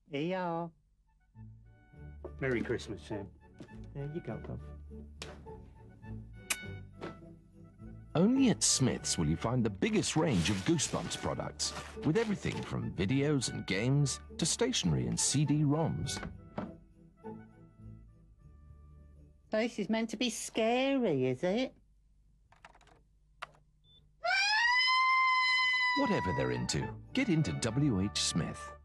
Here you are. Merry Christmas, Sam. There you go, love. Only at Smith's will you find the biggest range of Goosebumps products, with everything from videos and games to stationery and CD-ROMs. So this is meant to be scary, is it? Whatever they're into, get into WH Smith.